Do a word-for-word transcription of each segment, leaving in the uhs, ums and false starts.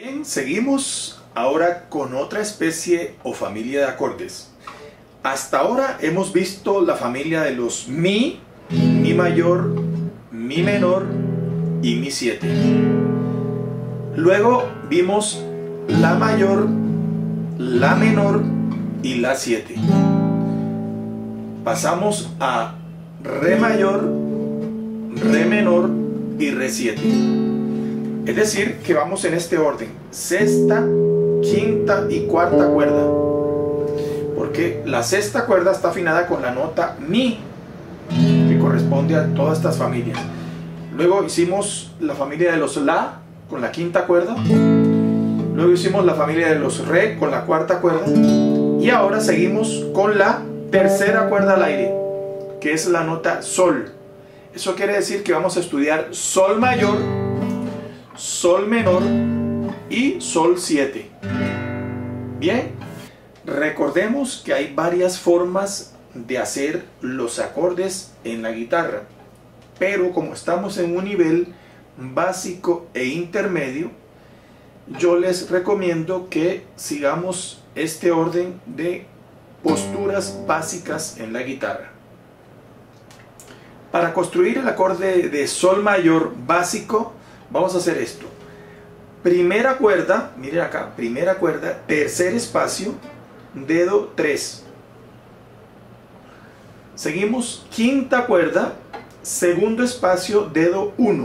Bien, seguimos ahora con otra especie o familia de acordes. Hasta ahora hemos visto la familia de los Mi, Mi mayor, Mi menor y Mi siete. Luego vimos La mayor, La menor y La siete. Pasamos a Re mayor, Re menor y Re siete. Es decir, que vamos en este orden: sexta, quinta y cuarta cuerda. Porque la sexta cuerda está afinada con la nota Mi, que corresponde a todas estas familias. Luego hicimos la familia de los La con la quinta cuerda. Luego hicimos la familia de los Re con la cuarta cuerda. Y ahora seguimos con la tercera cuerda al aire, que es la nota Sol. Eso quiere decir que vamos a estudiar Sol mayor, Sol menor y Sol siete. Bien, recordemos que hay varias formas de hacer los acordes en la guitarra, pero como estamos en un nivel básico e intermedio, yo les recomiendo que sigamos este orden de posturas básicas en la guitarra. Para construir el acorde de Sol mayor básico, vamos a hacer esto: primera cuerda, miren acá, primera cuerda, tercer espacio, dedo tres. Seguimos quinta cuerda, segundo espacio, dedo uno.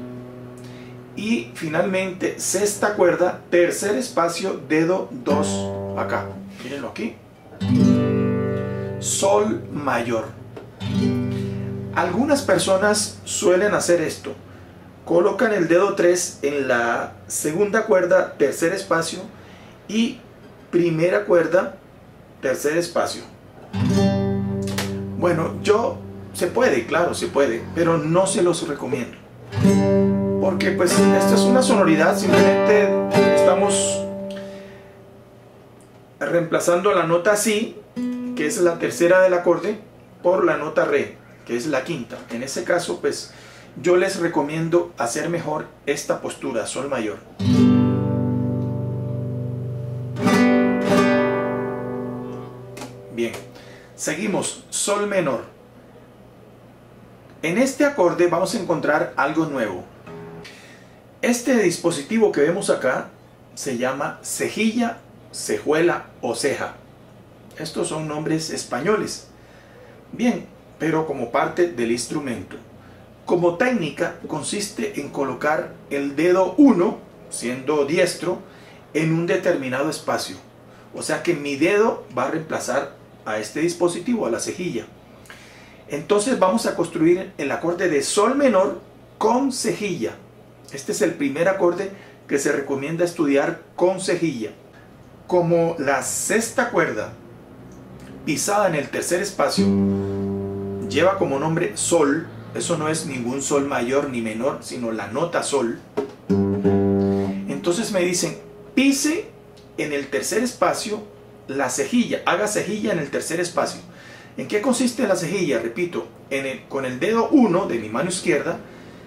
Y finalmente sexta cuerda, tercer espacio, dedo dos. Acá, mírenlo aquí. Sol mayor. Algunas personas suelen hacer esto: colocan el dedo tres en la segunda cuerda, tercer espacio, y primera cuerda, tercer espacio. Bueno, yo, se puede, claro, se puede, pero no se los recomiendo. Porque pues esta es una sonoridad, simplemente estamos reemplazando la nota Si, que es la tercera del acorde, por la nota Re, que es la quinta. En ese caso, pues yo les recomiendo hacer mejor esta postura, Sol mayor. Bien, seguimos, Sol menor. En este acorde vamos a encontrar algo nuevo. Este dispositivo que vemos acá se llama cejilla, cejuela o ceja. Estos son nombres españoles. Bien, pero como parte del instrumento. Como técnica, consiste en colocar el dedo uno, siendo diestro, en un determinado espacio. O sea que mi dedo va a reemplazar a este dispositivo, a la cejilla. Entonces vamos a construir el acorde de Sol menor con cejilla. Este es el primer acorde que se recomienda estudiar con cejilla. Como la sexta cuerda pisada en el tercer espacio lleva como nombre Sol, eso no es ningún Sol mayor ni menor, sino la nota Sol. Entonces me dicen: pise en el tercer espacio la cejilla, haga cejilla en el tercer espacio. ¿En qué consiste la cejilla? Repito, en el, con el dedo uno de mi mano izquierda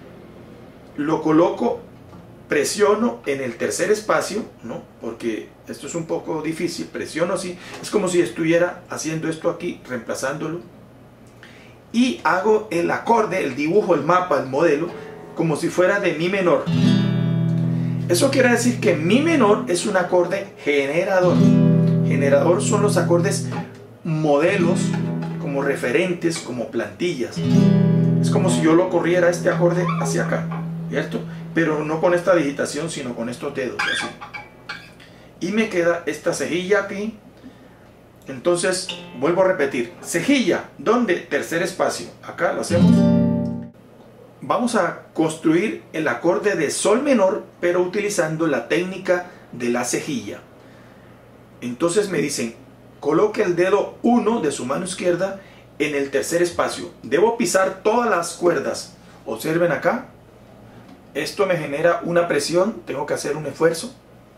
lo coloco, presiono en el tercer espacio, ¿no? Porque esto es un poco difícil, presiono así, es como si estuviera haciendo esto aquí, reemplazándolo. Y hago el acorde, el dibujo, el mapa, el modelo, como si fuera de Mi menor. Eso quiere decir que Mi menor es un acorde generador. Generador son los acordes modelos, como referentes, como plantillas. Es como si yo lo corriera este acorde hacia acá, ¿cierto? Pero no con esta digitación, sino con estos dedos, así. Y me queda esta cejilla aquí. Entonces, vuelvo a repetir. Cejilla, ¿dónde? Tercer espacio. Acá lo hacemos. Vamos a construir el acorde de Sol menor, pero utilizando la técnica de la cejilla. Entonces me dicen: coloque el dedo uno de su mano izquierda en el tercer espacio. Debo pisar todas las cuerdas. Observen acá. Esto me genera una presión, tengo que hacer un esfuerzo.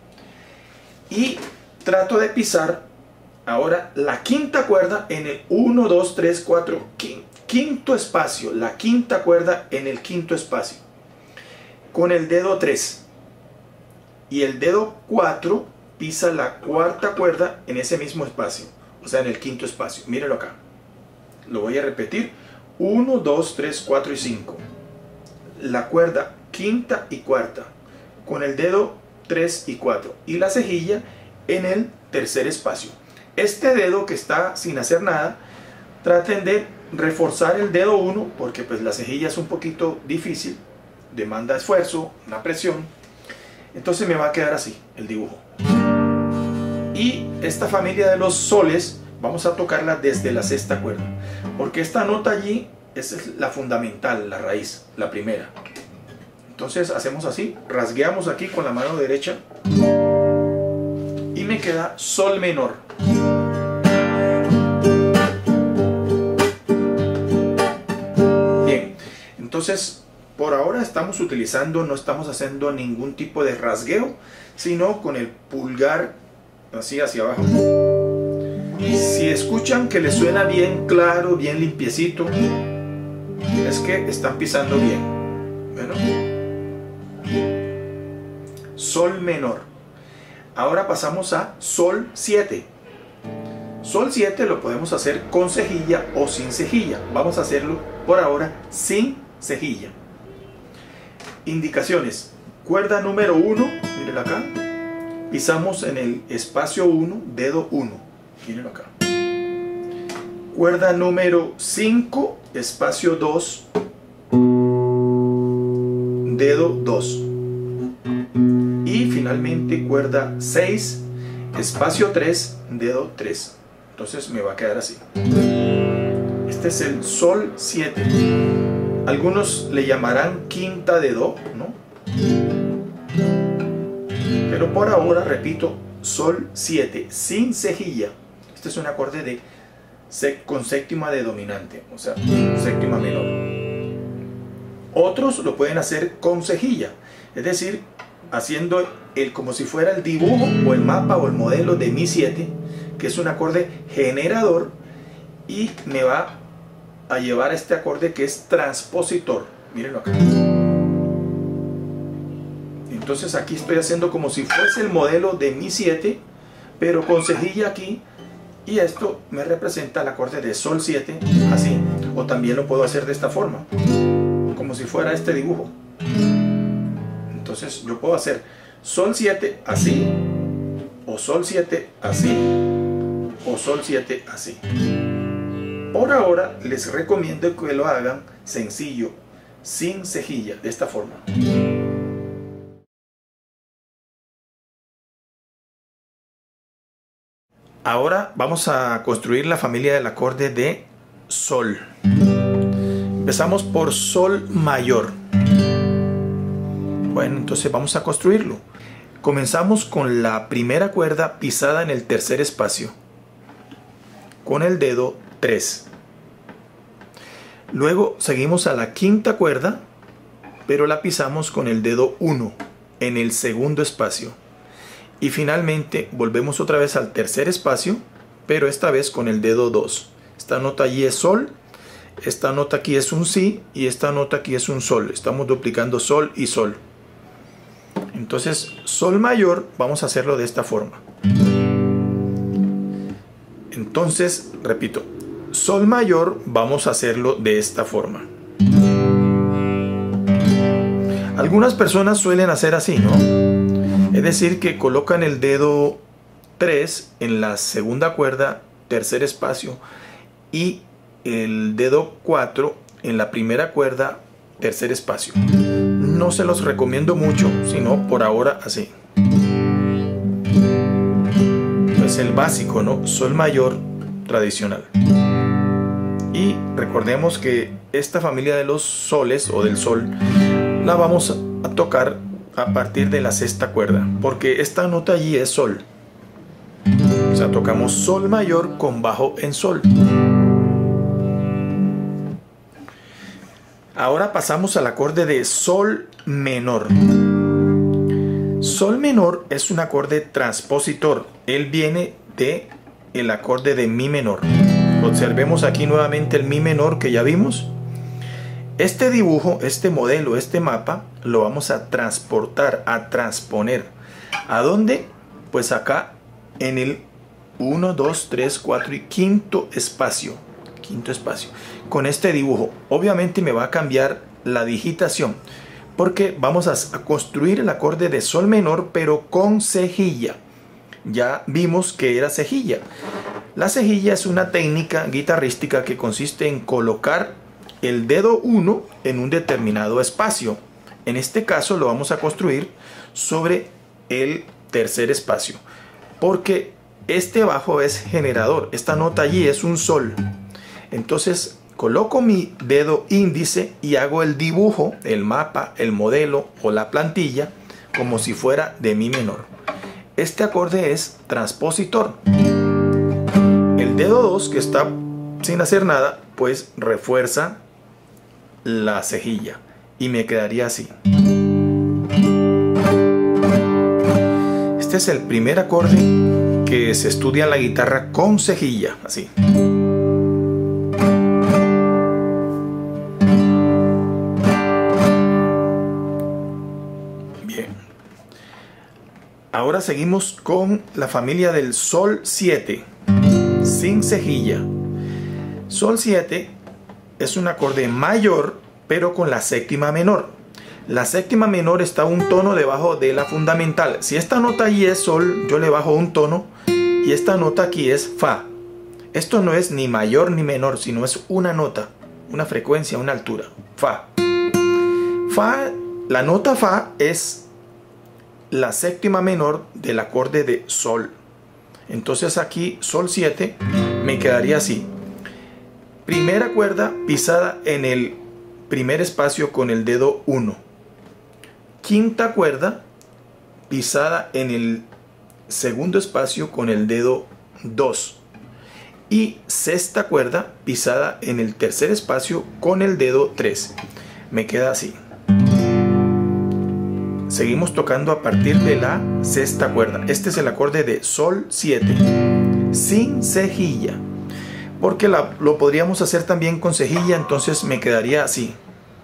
Y trato de pisar ahora la quinta cuerda en el uno, dos, tres, cuatro, quinto espacio. La quinta cuerda en el quinto espacio. Con el dedo tres. y el dedo cuatro pisa la cuarta cuerda en ese mismo espacio, o sea, en el quinto espacio. Mírenlo acá. Lo voy a repetir. uno, dos, tres, cuatro y cinco. La cuerda quinta y cuarta con el dedo tres y cuatro y la cejilla en el tercer espacio. Este dedo que está sin hacer nada, traten de reforzar el dedo uno porque pues la cejilla es un poquito difícil, demanda esfuerzo, una presión. Entonces me va a quedar así el dibujo. Y esta familia de los soles vamos a tocarla desde la sexta cuerda, porque esta nota allí es la fundamental, la raíz, la primera. Entonces hacemos así, rasgueamos aquí con la mano derecha y me queda sol menor. Bien, entonces por ahora estamos utilizando, no estamos haciendo ningún tipo de rasgueo, sino con el pulgar así hacia abajo. Si escuchan que les suena bien claro, bien limpiecito, es que están pisando bien. Bueno, sol menor. Ahora pasamos a sol siete. Sol siete lo podemos hacer con cejilla o sin cejilla. Vamos a hacerlo por ahora sin cejilla. Indicaciones. Cuerda número uno, miren acá. Pisamos en el espacio uno, dedo uno. Miren acá. Cuerda número cinco, espacio dos, dedo dos. Y finalmente cuerda seis, espacio tres, dedo tres. Entonces me va a quedar así. Este es el sol siete. Algunos le llamarán quinta de do, ¿no? Pero por ahora, repito, sol siete, sin cejilla. Este es un acorde de, con séptima de dominante, o sea, séptima menor. Otros lo pueden hacer con cejilla, es decir, haciendo el, como si fuera el dibujo o el mapa o el modelo de mi siete, que es un acorde generador, y me va a llevar a este acorde que es transpositor. Mírenlo acá. Entonces aquí estoy haciendo como si fuese el modelo de mi siete, pero con cejilla aquí, y esto me representa el acorde de sol siete, así. O también lo puedo hacer de esta forma, como si fuera este dibujo. Entonces yo puedo hacer sol siete así, o sol siete así, o sol siete así. Por ahora les recomiendo que lo hagan sencillo, sin cejilla, de esta forma. Ahora vamos a construir la familia del acorde de sol. Empezamos por sol mayor. Bueno, entonces vamos a construirlo. Comenzamos con la primera cuerda pisada en el tercer espacio, con el dedo tres. Luego seguimos a la quinta cuerda, pero la pisamos con el dedo uno en el segundo espacio. Y finalmente volvemos otra vez al tercer espacio, pero esta vez con el dedo dos. Esta nota allí es sol, esta nota aquí es un si y esta nota aquí es un sol. Estamos duplicando sol y sol. Entonces sol mayor vamos a hacerlo de esta forma. Entonces, repito, sol mayor vamos a hacerlo de esta forma. Algunas personas suelen hacer así, ¿no? Es decir, que colocan el dedo tres en la segunda cuerda, tercer espacio, y el dedo cuatro en la primera cuerda, tercer espacio. No se los recomiendo mucho, sino por ahora así. Es el básico, ¿no? Sol mayor tradicional. Y recordemos que esta familia de los soles o del sol la vamos a tocar a partir de la sexta cuerda, porque esta nota allí es sol. O sea, tocamos sol mayor con bajo en sol. Ahora pasamos al acorde de sol menor. Sol menor es un acorde transpositor. Él viene de el acorde de mi menor. Observemos aquí nuevamente el mi menor que ya vimos. Este dibujo, este modelo, este mapa, lo vamos a transportar, a transponer ¿A dónde? Pues acá en el uno, dos, tres, cuatro y quinto espacio. Quinto espacio. Con este dibujo, obviamente me va a cambiar la digitación, porque vamos a, a construir el acorde de sol menor, pero con cejilla. Ya vimos que era cejilla. La cejilla es una técnica guitarrística que consiste en colocar el dedo uno en un determinado espacio. En este caso lo vamos a construir sobre el tercer espacio, porque este bajo es generador. Esta nota allí es un sol. Entonces coloco mi dedo índice y hago el dibujo, el mapa, el modelo o la plantilla como si fuera de mi menor. Este acorde es transpositor. El dedo dos, que está sin hacer nada, pues refuerza la cejilla y me quedaría así. Este es el primer acorde que se estudia en la guitarra con cejilla, así. Bien. Ahora seguimos con la familia del sol siete, sin cejilla. Sol siete es un acorde mayor, pero con la séptima menor. La séptima menor está un tono debajo de la fundamental. Si esta nota allí es sol, yo le bajo un tono y esta nota aquí es fa. Esto no es ni mayor ni menor, sino es una nota, una frecuencia, una altura. Fa. Fa, la nota fa es la séptima menor del acorde de sol. Entonces aquí sol siete me quedaría así. Primera cuerda pisada en el primer espacio con el dedo uno. Quinta cuerda pisada en el segundo espacio con el dedo dos. Y sexta cuerda pisada en el tercer espacio con el dedo tres. Me queda así. Seguimos tocando a partir de la sexta cuerda. Este es el acorde de sol siete, sin cejilla. Porque la, lo podríamos hacer también con cejilla, entonces me quedaría así.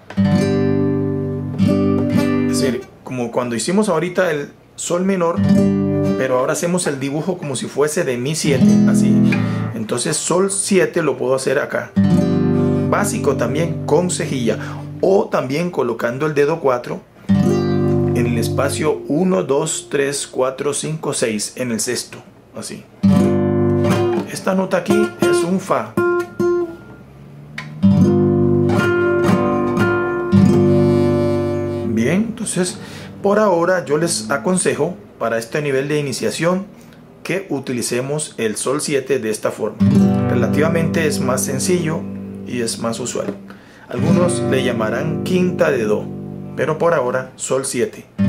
Es decir, como cuando hicimos ahorita el sol menor, pero ahora hacemos el dibujo como si fuese de mi siete, así. Entonces sol siete lo puedo hacer acá. Básico también con cejilla, o también colocando el dedo cuatro en el espacio uno, dos, tres, cuatro, cinco, seis, en el sexto, así. Esta nota aquí es un fa. Bien, entonces por ahora yo les aconsejo para este nivel de iniciación que utilicemos el sol siete de esta forma. Relativamente es más sencillo y es más usual. Algunos le llamarán quinta de do, pero por ahora sol siete.